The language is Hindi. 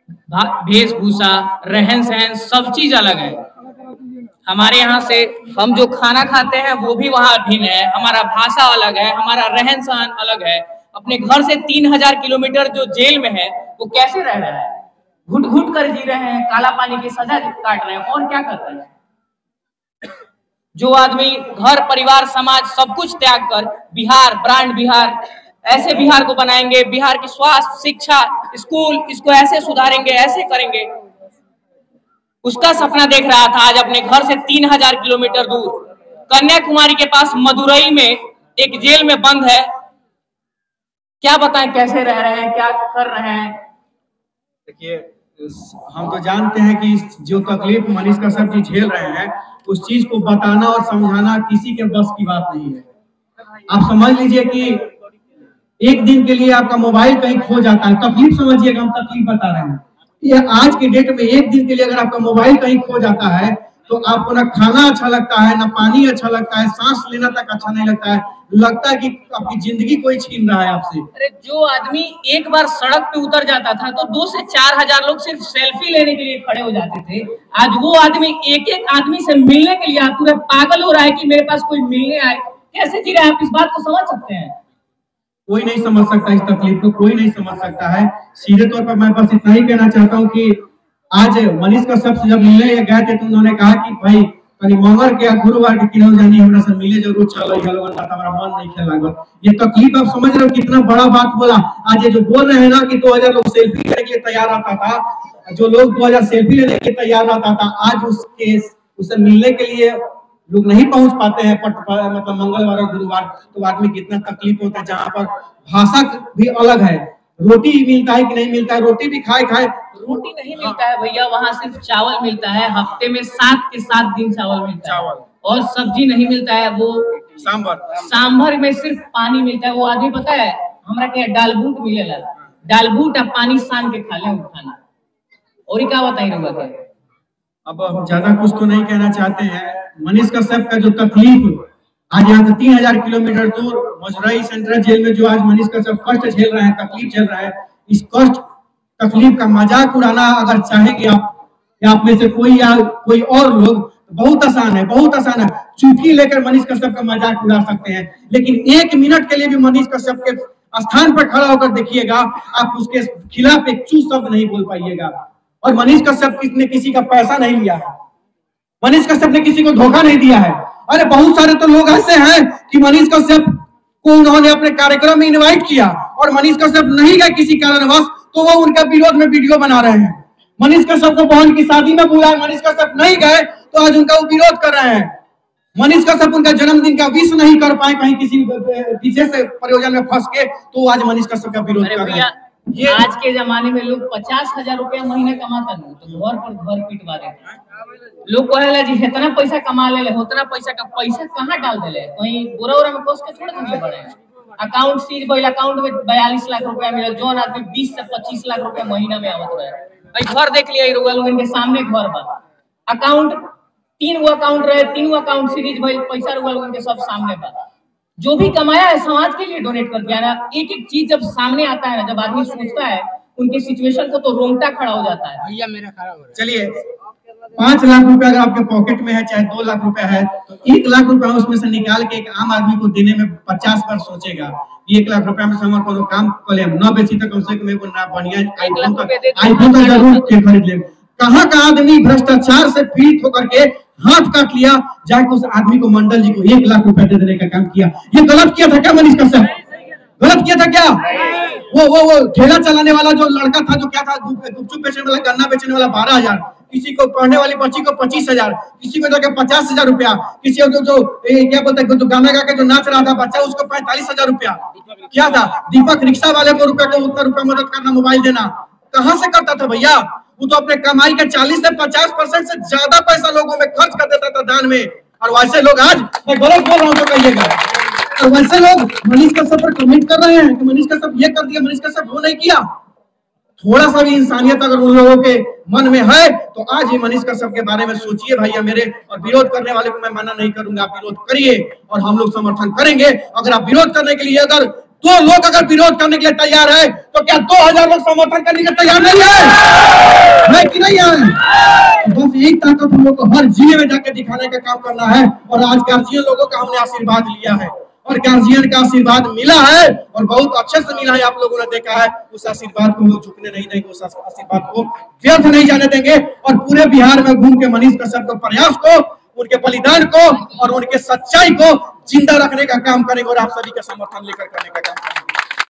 वेशभूषा, रहन सहन, सब चीज अलग है। हमारे यहाँ से हम जो खाना खाते हैं वो भी वहाँ भिन्न है, हमारा भाषा अलग है, हमारा रहन सहन अलग है। अपने घर से 3000 किलोमीटर जो जेल में है वो कैसे रह रहा है? घुट घुट कर जी रहे हैं, काला पानी की सजा काट रहे हैं, और क्या कर रहे हैं? जो आदमी घर परिवार समाज सब कुछ त्याग कर बिहार, ब्रांड बिहार, ऐसे बिहार को बनाएंगे, बिहार की स्वास्थ्य, शिक्षा, स्कूल, इसको ऐसे सुधारेंगे, ऐसे करेंगे, उसका सपना देख रहा था। आज अपने घर से 3000 किलोमीटर दूर कन्याकुमारी के पास मदुरई में एक जेल में बंद है। क्या बताएं कैसे रह रहे हैं, क्या कर रहे हैं? देखिए, हम तो जानते हैं कि जो तकलीफ मनीष कश्यप जी झेल रहे हैं उस चीज को बताना और समझाना किसी के बस की बात नहीं है। आप समझ लीजिए कि एक दिन के लिए आपका मोबाइल कहीं खो जाता है, तकलीफ समझिएगा, हम तकलीफ बता रहे हैं। ये आज के डेट में एक दिन के लिए अगर आपका मोबाइल कहीं खो जाता है तो आपको ना खाना अच्छा लगता है, ना पानी अच्छा लगता है, सांस लेना तक अच्छा नहीं लगता है, लगता है कि आपकी जिंदगी कोई छीन रहा है आपसे। अरे जो आदमी एक बार सड़क पे उतर जाता था तो 2 से 4000 लोग सिर्फ सेल्फी लेने के लिए खड़े हो जाते थे। आज वो आदमी एक एक आदमी से मिलने के लिए पूरा पागल हो रहा है कि मेरे पास कोई मिलने आए। कैसे जी रहे हैं आप, इस बात को समझ सकते हैं? कोई नहीं समझ सकता इस तकलीफ को, कोई नहीं समझ सकता है। सीधे तौर पर मैं बस इतना ही कहना चाहता हूँ कि आज मनीष कश्यप से जब मिलने गए थे तो उन्होंने कहा कि भाई कहीं मंगल के गुरुवार के किन्हों जानी हमरा से मिले जरूर चलो, हमारा मन नहीं खेला। ये तकलीफ आप समझ रहे हो, कितना बड़ा बात बोला। आज ये जो बोल रहे हैं ना कि 2000 लोग सेल्फी लेने के लिए तैयार रहता था, जो लोग 2000 सेल्फी लेने के लिए तैयार रहता था, आज उससे मिलने के लिए लोग नहीं पहुंच पाते हैं, मतलब मंगलवार और गुरुवार, तो आदमी कितना तकलीफ होता है। जहाँ पर भाषा भी अलग है, रोटी मिलता है कि नहीं मिलता है, रोटी भी खाए रोटी नहीं मिलता है भैया, वहाँ सिर्फ चावल मिलता है। हफ्ते में 7 के 7 दिन चावल मिलता है और सब्जी नहीं मिलता है। वो सांभर में सिर्फ पानी मिलता है। वो आदमी पता है हमरा के दालबूट मिलेला, दालबूट और पानी सान के खा ले खाना। और क्या बताई रहुआ के? अब हम ज्यादा कुछ तो नहीं कहना चाहते हैं। मनीष कश्यप का जो तकलीफ आज यहाँ से 3000 किलोमीटर दूर मदुरई सेंट्रल जेल में जो आज मनीष कश्यप कष्ट झेल रहे हैं, तकलीफ झेल रहा है, इस कष्ट तकलीफ का मजाक उड़ाना अगर चाहेंगे आप या आप में से कोई या कोई और लोग, बहुत आसान है, बहुत आसान है। चुटकी लेकर मनीष कश्यप का मजाक उड़ा सकते हैं, लेकिन 1 मिनट के लिए भी मनीष कश्यप के स्थान पर खड़ा होकर देखिएगा, आप उसके खिलाफ एक चू शब्द नहीं बोल पाइएगा। और मनीष कश्यप ने किसी का पैसा नहीं लिया है, मनीष कश्यप ने किसी को धोखा नहीं दिया है। अरे बहुत सारे तो लोग ऐसे हैं कि मनीष कश्यप को उन्होंने अपने कार्यक्रम में इनवाइट किया और मनीष कश्यप नहीं गए किसी कारणवश, तो वो उनका विरोध में वीडियो बना रहे हैं। मनीष कश्यप को बहन की शादी में बुलाया, मनीष कश्यप नहीं गए तो आज उनका वो विरोध कर रहे हैं। मनीष कश्यप उनका जन्मदिन का विश नहीं कर पाए कहीं किसी पीछे से प्रयोजन में फंस के, तो आज मनीष कश्यप का विरोध कर रहे हैं। ये आज के जमाने में लोग 50,000 रुपया महीने कमाता नहीं तो घर पर घर पिटवा देते हैं। लोग कहेला जी इतना पैसा कमा ले, उतना पैसा का पैसा कहाँ डाल दे, कहीं बोरा में पोस के छोड़ देंगे बड़े। अकाउंट सीज भइल, अकाउंट में 42 लाख रुपया मिले, जो आदमी 20 से 25 लाख रुपया महीना में आवत रहे। भाई घर देख लिया रुआ लोग, इनके सामने घर बा, अकाउंट 3 गो अकाउंट रहे, 3 गो अकाउंट सीरीज भइल, पैसा रुआ लोग इनके सब सामने बा। जो भी कमाया है समाज के लिए डोनेट कर दिया ना। एक एक चीज जब सामने आता है ना, जब आदमी सोचता है उनके सिचुएशन को, तो रोंगटा खड़ा हो जाता है। भैया मेरा खड़ा हो रहा है। चलिए 5 लाख रुपया अगर आपके पॉकेट में है, चाहे 2 लाख रुपया है, तो 1 लाख रुपया उसमें से निकाल के एक आम आदमी को देने में 50 बार सोचेगा। 1 लाख रुपया में से हम कोनो काम कर ले, न बेची तो कम से कम एगो ना बढ़िया आईफोन तो जरूर खरीद ले। कहाँ का आदमी भ्रष्टाचार से पीड़ित होकर के हाथ काट लिया, जाके उस आदमी को मंडल जी को 1 लाख रुपया दे देने का काम किया। ये गलत किया था क्या मनीष कश्यप? गलत किया था क्या? वो ठेला चलाने वाला जो लड़का था, जो क्या था, गुपचुप बेचने वाला, गन्ना बेचने वाला 12,000, किसी को पढ़ने वाली बच्ची को 25,000, किसी को जाके 50,000 रुपया, किसी को जो क्या बोलते हैं, जो गाना गा के जो नाच रहा था बच्चा, उसको 45,000 रुपया। क्या था? दीपक रिक्शा वाले को उतना रुपया मदद करना, मोबाइल देना, कहाँ से करता था भैया? वो तो अपने कमाई के 40 से 50% से ज्यादा पैसा लोगों में खर्च कर देता था दान में। और वैसे लोग, आज मैं गलत बोल रहा हूँ तो कहिएगा, और वैसे लोग मनीष कश्यप पर कमेंट कर रहे हैं कि मनीष कश्यप ये कर दिया, मनीष कश्यप वो नहीं किया। थोड़ा सा भी इंसानियत अगर उन लोगों के मन में है तो आज ही मनीष कश्यप के बारे में सोचिए भैया मेरे। और विरोध करने वाले को मैं मना नहीं करूंगा, आप विरोध करिए और हम लोग समर्थन करेंगे। अगर आप विरोध करने के लिए, अगर 2 लोग अगर विरोध करने के लिए तैयार है तो क्या 2000 लोग समर्थन करने के लिए तैयार नहीं है? है कि नहीं है? बस यही ताकत हम लोग को हर जिले में जाके दिखाने का काम करना है। और आज गार्जियन लोगों का हमने आशीर्वाद लिया है और गार्जियन का आशीर्वाद मिला है और बहुत अच्छे से मिला है, आप लोगों ने देखा है। उस आशीर्वाद को हम लोग झुकने नहीं देंगे, उस आशीर्वाद को व्यर्थ नहीं जाने देंगे और पूरे बिहार में घूम के मनीष कश्यप के प्रयास को, उनके बलिदान को और उनके सच्चाई को जिंदा रखने का काम करेंगे और आप सभी का समर्थन लेकर करने का काम करेंगे।